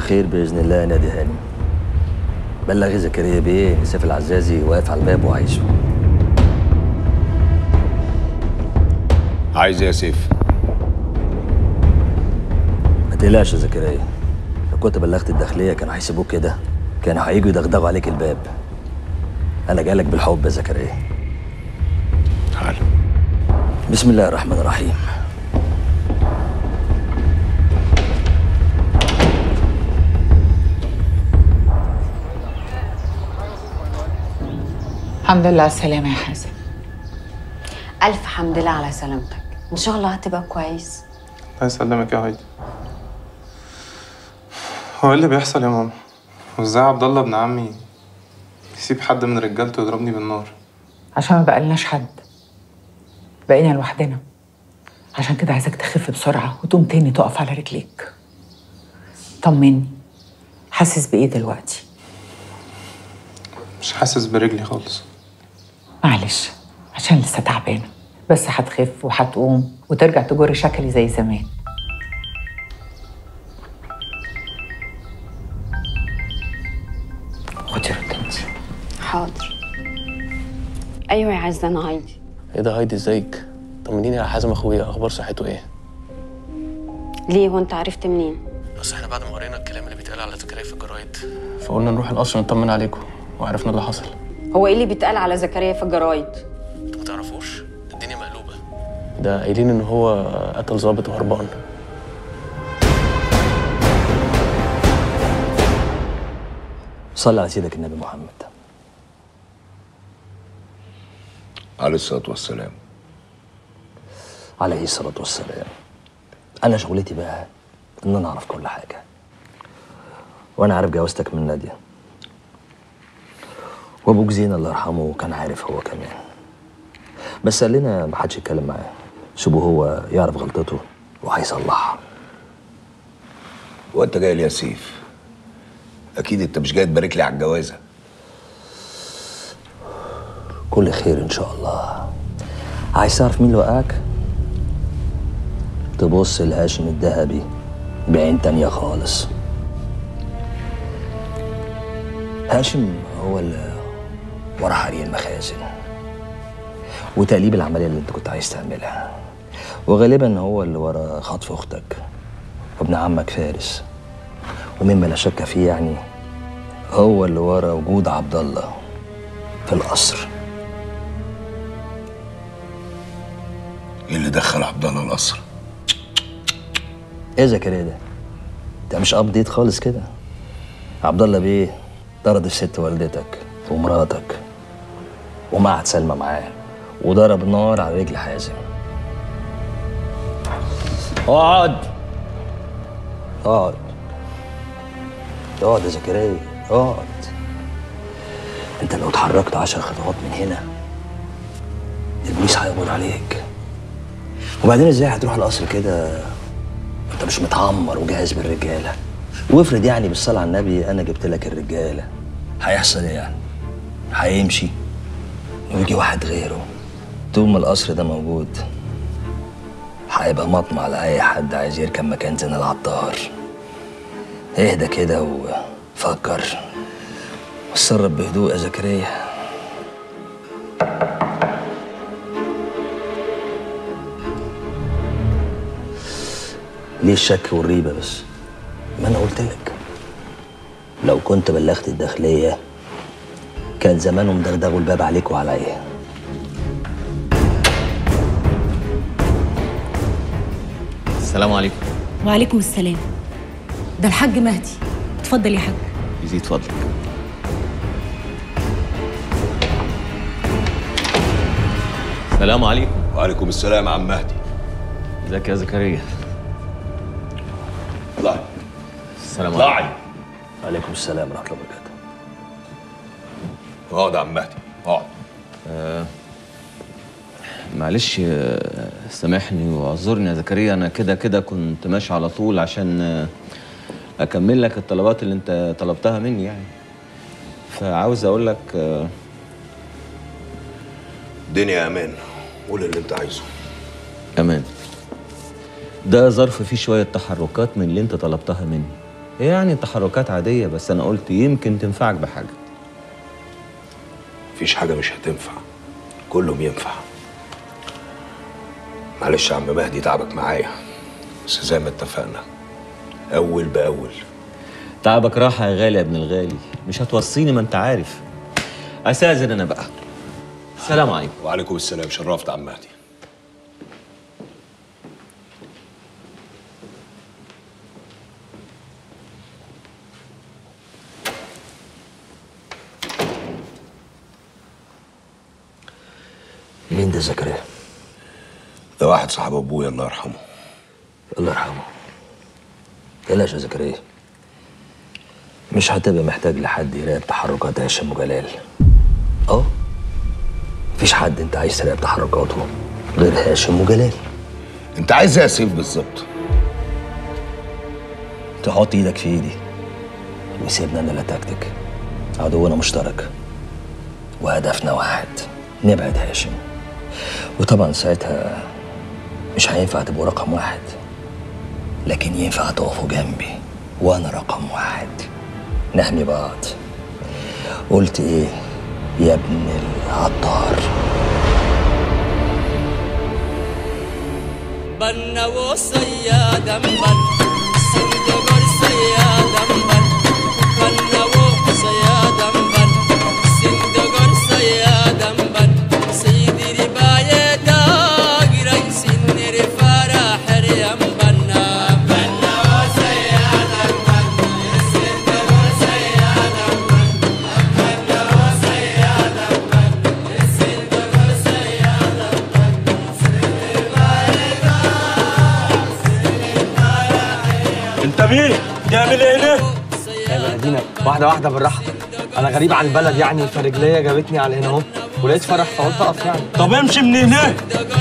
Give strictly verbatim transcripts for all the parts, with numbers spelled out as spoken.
خير باذن الله يا نادي هانم. بلغي زكريا بيه ان سيف العزازي واقف على الباب وعايزه. عايز ايه يا سيف؟ ما تقلقش يا زكريا، لو كنت بلغت الداخليه كانوا هيسيبوك كده، كانوا هيجوا يدغدغوا عليك الباب. انا جايلك بالحب يا زكريا. تعال. بسم الله الرحمن الرحيم. الحمد لله على السلامة يا حازم. ألف حمد لله على سلامتك، إن شاء الله هتبقى كويس. الله يسلمك يا هايدي. هو ايه اللي بيحصل يا ماما؟ وازاي عبد الله ابن عمي يسيب حد من رجالته يضربني بالنار؟ عشان ما بقالناش حد، بقينا لوحدنا. عشان كده عايزاك تخف بسرعة وتقوم تاني تقف على رجليك. طمني، حاسس بإيه دلوقتي؟ مش حاسس برجلي خالص. معلش، عشان لسه تعبانة، بس هتخف وهتقوم وترجع تجر شكلي زي زمان. خدي رد انت. حاضر. أيوة يا عزة، أنا هايدي. ايه ده هايدي، ازيك؟ طمنيني على حازم اخويا، اخبار صحته ايه؟ ليه وأنت عرفت منين؟ بس احنا بعد ما قرينا الكلام اللي بيتقال على زكريا في الجرايد فقلنا نروح القصر نطمن عليكم، وعرفنا اللي حصل. هو إيه اللي بيتقال على زكريا في الجرايد؟ انتوا ما تعرفوش؟ الدنيا مقلوبة. ده قايلين ان هو قتل ظابط وهربان. صلي على سيدك النبي محمد عليه الصلاة والسلام. عليه الصلاة والسلام. أنا شغلتي بقى إن أنا أعرف كل حاجة، وأنا عارف جوازتك من نادية، وأبوك زين الله يرحمه كان عارف هو كمان، بس قال لنا ما حدش يتكلم معاه، سيبوه هو يعرف غلطته وهيصلحها. وأنت جاي لي يا سيف؟ أكيد أنت مش جاي تبارك لي على الجوازة. كل خير إن شاء الله. عايز تعرف مين اللي وقعك؟ تبص لهاشم الذهبي بعين تانية خالص. هاشم هو اللي ورا حريق المخازن وتقليب العملية اللي انت كنت عايز تعملها، وغالبا هو اللي ورا خطف اختك وابن عمك فارس، ومما لا شك فيه يعني هو اللي ورا وجود عبد الله في القصر. ايه اللي دخل عبد الله القصر؟ ايه زكريا ده؟ انت مش ابديت خالص كده. عبد الله بيه طرد الست والدتك ومراتك ومعت سلمى معاه وضرب نار على رجل حازم. اقعد اقعد اقعد يا زكريا، اقعد. انت لو اتحركت عشر خطوات من هنا البوليس هيقبض عليك. وبعدين ازاي هتروح القصر كده انت مش متعمر وجاهز بالرجاله؟ وافرض يعني بالصلاه على النبي انا جبت لك الرجاله، هيحصل ايه يعني؟ هيمشي ويجي واحد غيره. طول ما القصر ده موجود هيبقى مطمع لاي حد عايز يركب مكان زين العطار. اهدى كده وفكر وتصرف بهدوء يا زكريا. ليه الشك والريبة بس؟ ما أنا قلت لك لو كنت بلغت الداخلية كان زمانهم دغدغوا الباب عليك وعليا. السلام عليكم. وعليكم السلام. ده الحاج مهدي، اتفضل يا حاج. يزيد فضلك. السلام عليكم. وعليكم السلام يا عم مهدي. ازيك يا زكريا؟ اطلعي. السلام عليكم. اطلعي. وعليكم السلام ورحمة الله وبركاته. اقعد يا عم مهدي، اقعد. آه معلش، آه سامحني واعذرني يا زكريا، انا كده كده كنت ماشي على طول عشان آه اكمل لك الطلبات اللي انت طلبتها مني يعني. فعاوز اقول لك آه الدنيا امان، قول اللي انت عايزه. امان. ده ظرف فيه شويه تحركات من اللي انت طلبتها مني، يعني تحركات عادية، بس أنا قلت يمكن تنفعك بحاجة. مفيش حاجة مش هتنفع، كلهم ينفع. معلش يا عم مهدي تعبك معايا، بس زي ما اتفقنا أول بأول. تعبك راحة يا غالي يا ابن الغالي، مش هتوصيني ما أنت عارف. أستاذن أنا بقى. السلام عليكم. وعليكم السلام، شرفت عم مهدي. مين ده زكريا؟ ده واحد صاحب ابويا الله يرحمه. الله يرحمه. تقلقش يا زكريا، مش هتبقى محتاج لحد يراقب تحركات هاشم وجلال. اه مفيش حد انت عايز تراقب تحركاته غير هاشم وجلال. انت عايز ايه يا سيف بالظبط؟ تحط ايدك في ايدي وسيبنا انا لا تكتك. عدونا مشترك وهدفنا واحد، نبعد هاشم. وطبعا ساعتها مش هينفع تبقوا رقم واحد، لكن ينفع تقفوا جنبي وانا رقم واحد، نحمي بعض. قلت ايه يا ابن العطار؟ بنا وصيادا بن سندقر صيادا بن بنا وصيادا بن سندقر صيادا بن سيدي رباية داقرا سنر فرح ريم بنا بنا وصيادا بن سندقر صيادا بن بنا وصيادا بن سندقر صيادا انت مين؟ بتعمل ايه هنا؟ يا مدينة واحدة واحدة بالراحة، أنا غريب عن البلد يعني، فرجلية جابتني على هنا أهو، ولقيت فرح فقلت أقف يعني. طب امشي من هنا.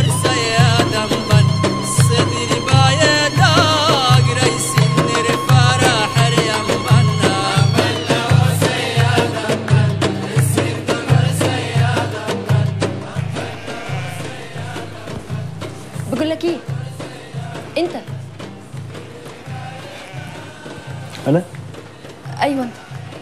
بقول لك إيه؟ أنت أنا؟ أيوه أنت.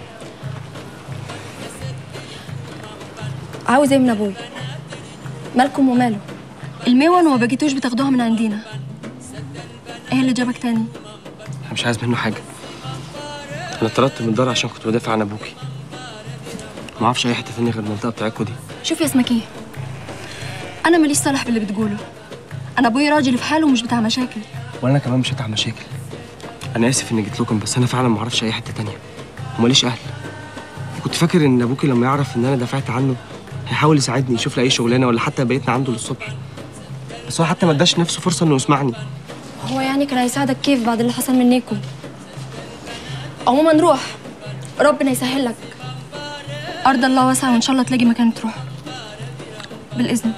عاوز إيه من أبوي؟ مالكم وماله؟ الميون وما بقيتوش بتاخدوها من عندنا. إيه اللي جابك تاني؟ أنا مش عايز منه حاجة. أنا اتطردت من الدار عشان كنت بدافع عن أبوكي. ما أعرفش أي حتة تانية غير المنطقة بتاعتكوا دي. شوف يا اسمك إيه؟ أنا ماليش صالح باللي بتقوله. أنا أبوي راجل في حاله ومش بتاع مشاكل. وأنا كمان مش بتاع مشاكل. أنا آسف إني جيت لكم، بس أنا فعلا ما أعرفش أي حتة تانية وماليش أهل. كنت فاكر إن أبوكي لما يعرف إن أنا دافعت عنه هيحاول يساعدني يشوف لي أي شغلانة ولا حتى بقيتنا عنده للصبح. بس هو حتى ما اداش نفسه فرصة إنه يسمعني. هو يعني كان هيساعدك كيف بعد اللي حصل منكم؟ عموما روح، ربنا يسهل لك. أرض الله واسعة وإن شاء الله تلاقي مكان تروح. بالإذن.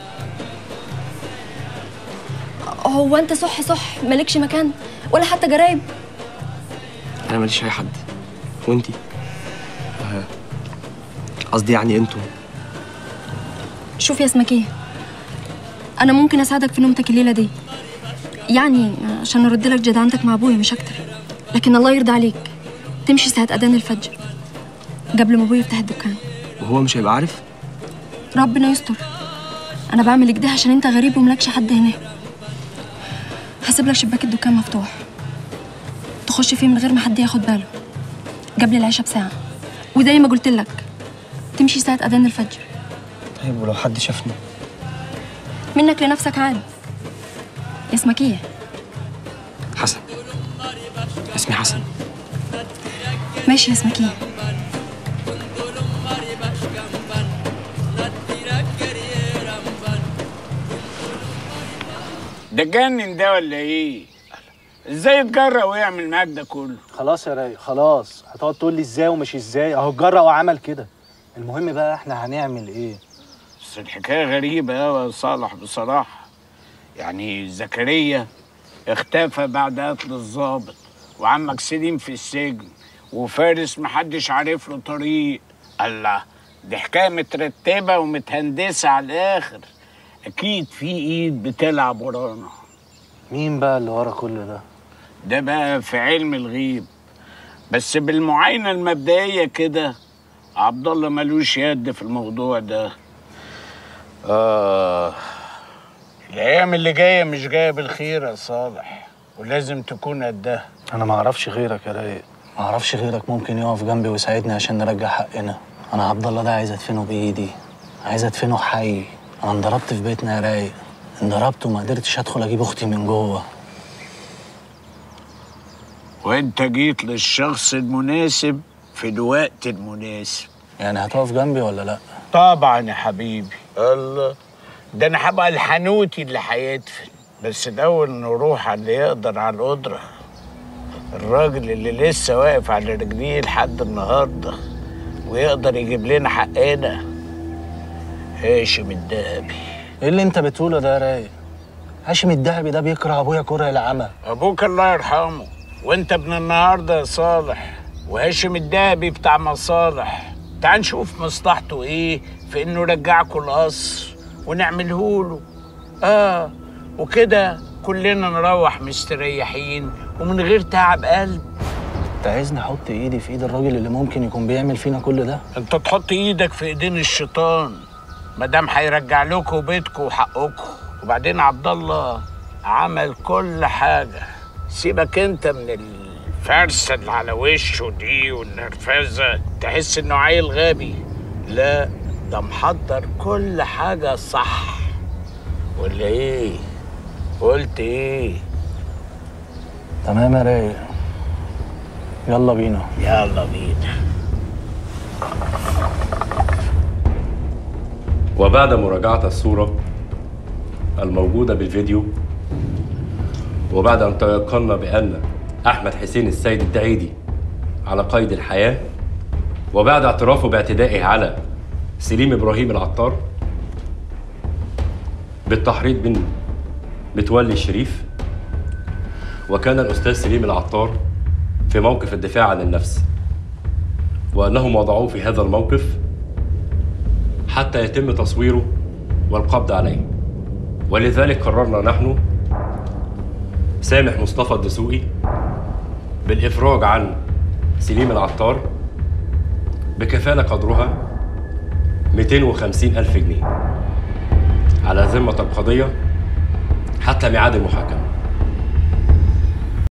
هو أنت صح صح مالكش مكان ولا حتى جرايب؟ أنا ماليش أي حد. وأنتي؟ قصدي يعني أنتوا. شوف يا اسمك إيه؟ أنا ممكن أساعدك في نومتك الليلة دي، يعني عشان أرد لك جدعنتك مع أبويا مش أكتر. لكن الله يرضى عليك تمشي ساعة أذان الفجر قبل ما أبويا يفتح الدكان. وهو مش هيبقى عارف؟ ربنا يستر. أنا بعمل كده عشان أنت غريب وملكش حد هنا. هسيب لك شباك الدكان مفتوح تخش فيه من غير ما حد ياخد باله قبل العشاء بساعة، وزي ما قلت لك تمشي ساعة أذان الفجر. طيب ولو حد شافني؟ منك لنفسك عادي. اسمك ايه؟ حسن. اسمي حسن. ماشي، اسمك ايه؟ ده جنن ده ولا ايه؟ ازاي اتجرأ ويعمل معاك ده كله؟ خلاص يا راي خلاص، هتقعد تقول لي ازاي ومش ازاي، اهو اتجرأ وعمل كده. المهم بقى احنا هنعمل ايه؟ بس الحكايه غريبه قوي يا صالح بصراحه. يعني زكريا اختفى بعد قتل الضابط، وعمك سليم في السجن، وفارس محدش عارف له طريق. الله، دي حكايه مترتبه ومتهندسه على الاخر. اكيد في ايد بتلعب ورانا. مين بقى اللي ورا كل ده؟ ده بقى في علم الغيب. بس بالمعاينه المبدئيه كده عبد الله ملوش يد في الموضوع ده. اه الايام اللي جايه مش جايه بالخير يا صالح، ولازم تكون قدها. انا ما اعرفش غيرك يا رايق، ما اعرفش غيرك ممكن يقف جنبي ويساعدني عشان نرجع حقنا. انا عبد الله ده عايز ادفنه بايدي، عايز ادفنه حي. انا انضربت في بيتنا يا رايق، انضربت وما قدرتش ادخل اجيب اختي من جوه. وانت جيت للشخص المناسب في الوقت المناسب. يعني هتقف جنبي ولا لا؟ طبعا يا حبيبي. الله، ده انا هبقى الحنوتي اللي هيدفن، بس الاول نروح على اللي يقدر على القدره، الراجل اللي لسه واقف على رجليه لحد النهارده ويقدر يجيب لنا حقنا، هاشم الدهبي. ايه اللي انت بتقوله ده يا رايق؟ هاشم الدهبي ده بيكره ابويا كره العمى. ابوك الله يرحمه، وانت ابن النهارده يا صالح، وهاشم الدهبي بتاع مصالح. تعال نشوف مصلحته ايه في انه يرجعكوا القصر ونعمله له. اه وكده كلنا نروح مستريحين ومن غير تعب قلب. انت عايزني احط ايدي في ايد الراجل اللي ممكن يكون بيعمل فينا كل ده؟ انت تحط ايدك في ايدين الشيطان ما دام هيرجع لكم بيتكم وحقكم. وبعدين عبد الله عمل كل حاجه، سيبك انت من الفرسه اللي على وشه دي والنرفزه تحس انه عيل غبي. لا، ده محضر كل حاجه صح. ولا ايه؟ قلت ايه؟ تمام يا رايق، يلا بينا. يلا بينا. وبعد مراجعة الصورة الموجودة بالفيديو، وبعد أن تيقنا بأن أحمد حسين السيد الدعيدي على قيد الحياة، وبعد اعترافه باعتدائه على سليم إبراهيم العطار بالتحريض من متولي الشريف، وكان الأستاذ سليم العطار في موقف الدفاع عن النفس، وأنهم وضعوه في هذا الموقف حتى يتم تصويره والقبض عليه. ولذلك قررنا نحن سامح مصطفى الدسوقي بالإفراج عن سليم العطار بكفالة قدرها مئتين وخمسين ألف جنيه على ذمة القضية حتى ميعاد المحاكمة.